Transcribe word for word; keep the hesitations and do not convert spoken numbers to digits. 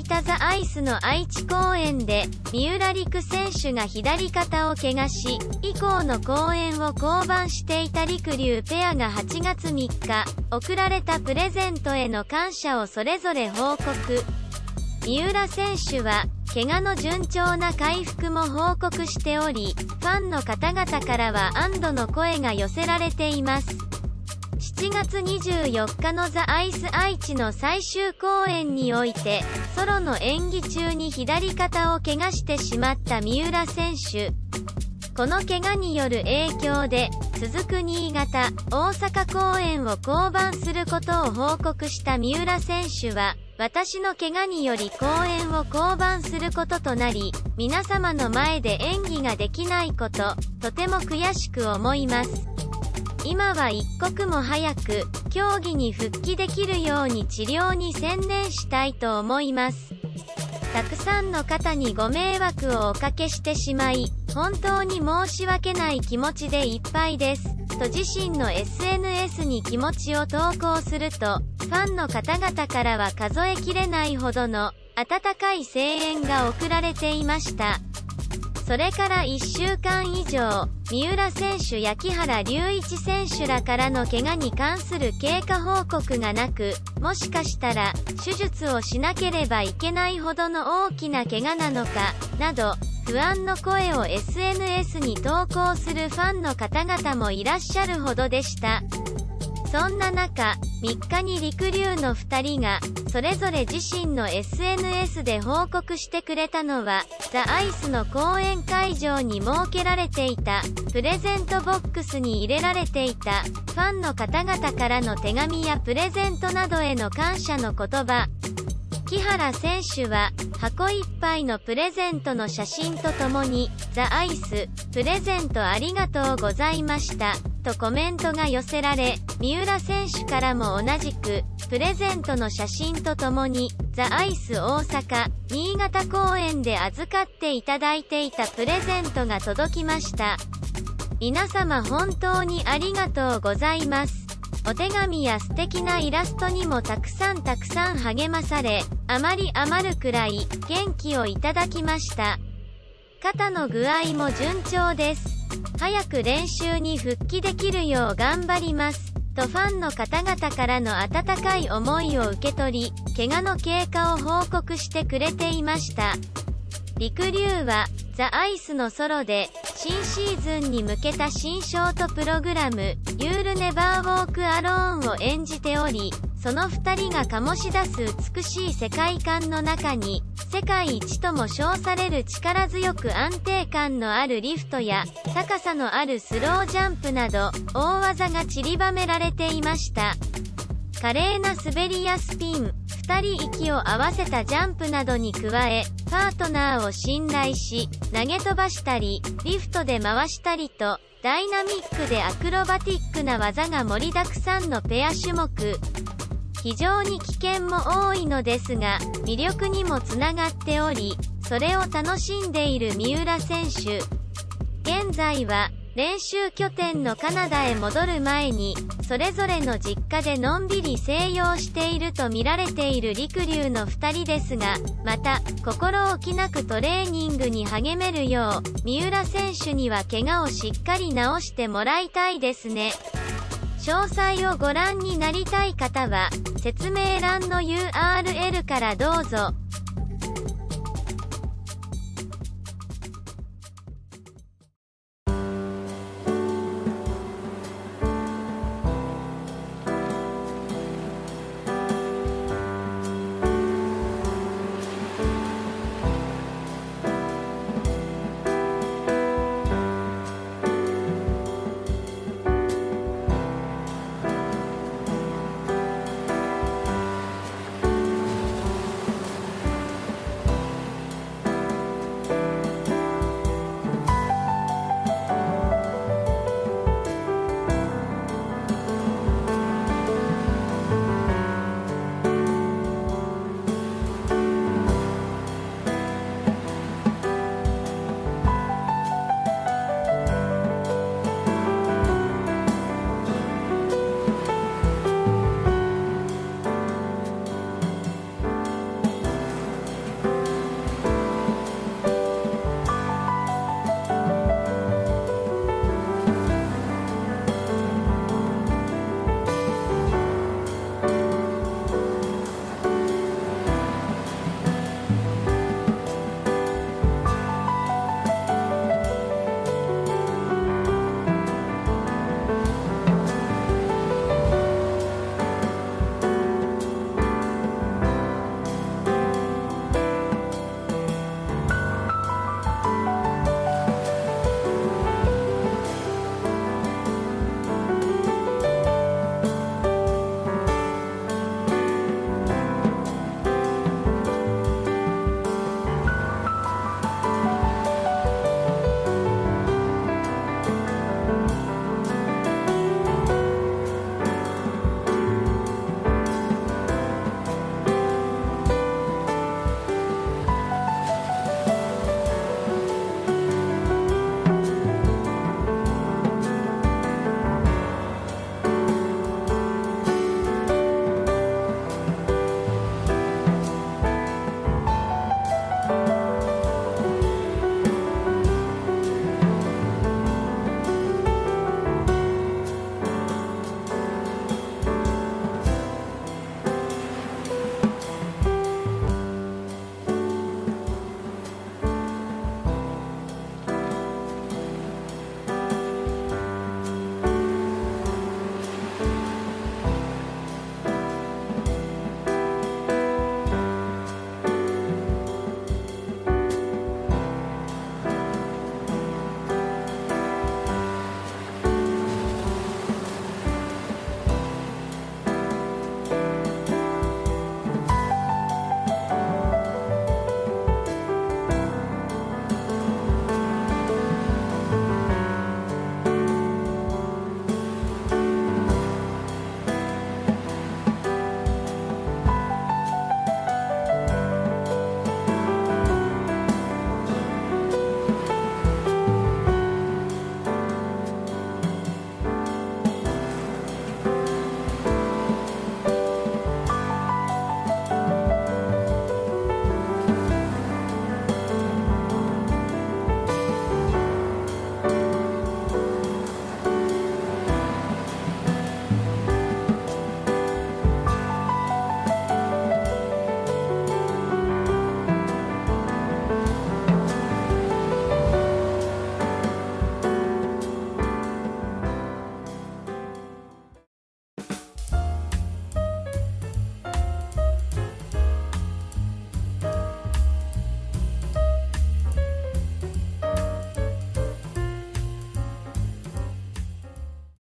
たザ・アイスの愛知公演で、三浦璃来選手が左肩を怪我し、以降の公演を降板していたりくりゅうペアがはちがつみっか、贈られたプレゼントへの感謝をそれぞれ報告。三浦選手は、怪我の順調な回復も報告しており、ファンの方々からは安堵の声が寄せられています。しちがつにじゅうよっかのザ・アイス愛知の最終公演において、ソロの演技中に左肩を怪我してしまった三浦選手。この怪我による影響で、続く新潟、大阪公演を降板することを報告した三浦選手は、私の怪我により公演を降板することとなり、皆様の前で演技ができないこと、とても悔しく思います。今は一刻も早く、競技に復帰できるように治療に専念したいと思います。たくさんの方にご迷惑をおかけしてしまい、本当に申し訳ない気持ちでいっぱいです。と自身の エスエヌエス に気持ちを投稿すると、ファンの方々からは数えきれないほどの温かい声援が送られていました。それからいっしゅうかん以上、三浦選手や木原龍一選手らからの怪我に関する経過報告がなく、もしかしたら手術をしなければいけないほどの大きな怪我なのか、など、不安の声を エスエヌエス に投稿するファンの方々もいらっしゃるほどでした。そんな中、みっかにりくりゅうのふたりが、それぞれ自身の エスエヌエス で報告してくれたのは、ザ・アイスの公演会場に設けられていた、プレゼントボックスに入れられていた、ファンの方々からの手紙やプレゼントなどへの感謝の言葉。木原選手は、箱いっぱいのプレゼントの写真とともに、ザ・アイス、プレゼントありがとうございました、とコメントが寄せられ、三浦選手からも同じく、プレゼントの写真とともに、ザ・アイス大阪、新潟公演で預かっていただいていたプレゼントが届きました。皆様本当にありがとうございます。お手紙や素敵なイラストにもたくさんたくさん励まされ、あまり余るくらい元気をいただきました。肩の具合も順調です。早く練習に復帰できるよう頑張ります。とファンの方々からの温かい思いを受け取り、怪我の経過を報告してくれていました。りくりゅうは、ザ・アイスのソロで、新シーズンに向けた新ショートプログラム、You'll Never Walk Alone を演じており、その二人が醸し出す美しい世界観の中に、世界一とも称される力強く安定感のあるリフトや、高さのあるスロージャンプなど、大技が散りばめられていました。華麗な滑りやスピン、二人息を合わせたジャンプなどに加え、パートナーを信頼し、投げ飛ばしたり、リフトで回したりと、ダイナミックでアクロバティックな技が盛りだくさんのペア種目。非常に危険も多いのですが、魅力にもつながっており、それを楽しんでいる三浦選手。現在は、練習拠点のカナダへ戻る前に、それぞれの実家でのんびり静養していると見られているりくりゅうのふたりですが、また、心置きなくトレーニングに励めるよう、三浦選手には怪我をしっかり治してもらいたいですね。詳細をご覧になりたい方は、説明欄の ユーアールエル からどうぞ。